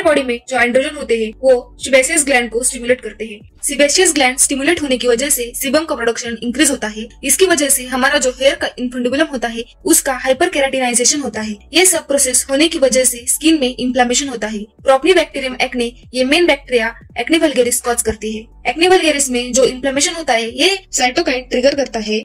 Body में जो androgen होते हैं वो सेबेशियस ग्लैंड को स्टिमुलेट करते हैं। सेबेशियस ग्लैंड स्टिमुलेट होने की वजह से सीबम का प्रोडक्शन इंक्रीज होता है। इसकी वजह से हमारा जो हेयर का इन्फुंडिबुलम होता है उसका हाइपर केराटिनाइजेशन होता है। ये सब प्रोसेस होने की वजह से स्किन में इन्फ्लेमेशन होता है। प्रोपनीबैक्टीरियम एक्ने ये main bacteria acne vulgaris cause करती है। एक्ने वल्गेरिस में जो इन्फ्लेमेशन होता है ये साइटोकाइन ट्रिगर करता है